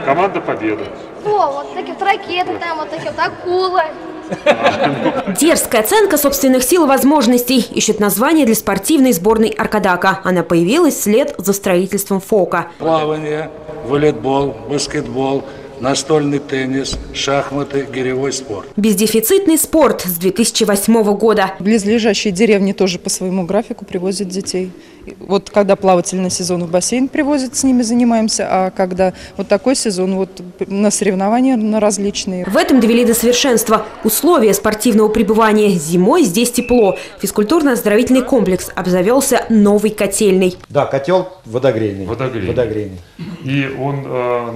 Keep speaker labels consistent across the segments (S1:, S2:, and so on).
S1: Команда победы.
S2: О, вот такие вот ракеты, там вот такие вот акулы.
S3: Дерзкая оценка собственных сил и возможностей ищет название для спортивной сборной Аркадака. Она появилась вслед за строительством ФОКа.
S4: Плавание, волейбол, баскетбол, настольный теннис, шахматы, гиревой спорт.
S3: Бездефицитный спорт с 2008 года.
S5: Близлежащие деревни тоже по своему графику привозят детей. Вот когда плавательный сезон в бассейн привозят, с ними занимаемся, а когда вот такой сезон, вот на соревнования на различные.
S3: В этом довели до совершенства условия спортивного пребывания. Зимой здесь тепло. Физкультурно-оздоровительный комплекс обзавелся новой котельной.
S6: Да, котел водогрейный.
S1: Водогрейный. И он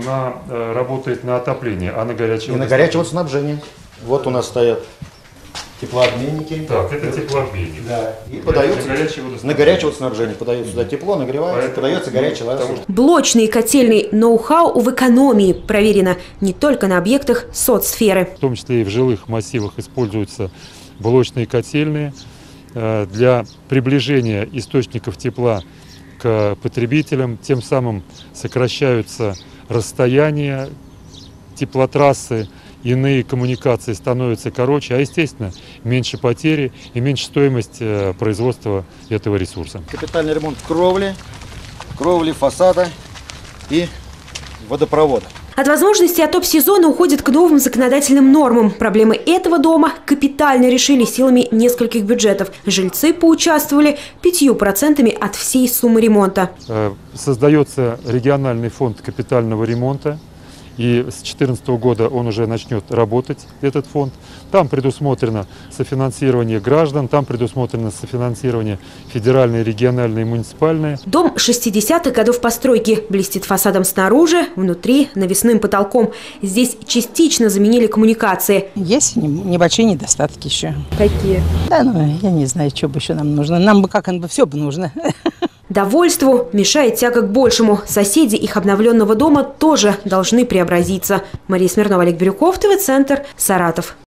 S1: работает на отопление, а на горячее?
S6: И на горячее снабжение. Вот у нас стоят теплообменники.
S1: Так, это теплообменник.
S6: Да. И подается на горячее водоснабжение. Подается сюда тепло, нагревается, подается горячая вода.
S3: Блочные котельные ноу-хау в экономии проверено не только на объектах соцсферы.
S1: В том числе и в жилых массивах используются блочные котельные для приближения источников тепла к потребителям. Тем самым сокращаются расстояния, теплотрассы, иные коммуникации становятся короче, а естественно меньше потери и меньше стоимость производства этого ресурса.
S6: Капитальный ремонт кровли, фасада и водопровода.
S3: От возможности топ-сезона уходит к новым законодательным нормам. Проблемы этого дома капитально решили силами нескольких бюджетов. Жильцы поучаствовали 5% от всей суммы ремонта.
S1: Создается региональный фонд капитального ремонта. И с 2014 года он уже начнет работать, этот фонд. Там предусмотрено софинансирование граждан, там предусмотрено софинансирование федеральное, региональное и муниципальное.
S3: Дом 60-х годов постройки. Блестит фасадом снаружи, внутри навесным потолком. Здесь частично заменили коммуникации.
S7: Есть небольшие недостатки еще.
S3: Какие?
S7: Да, я не знаю, что бы еще нам нужно. Нам бы все бы нужно.
S3: Довольству мешает тяга к большему. Соседи их обновленного дома тоже должны преобразиться. Мария Смирнова, Олег Бирюков, ТВ-центр, Саратов.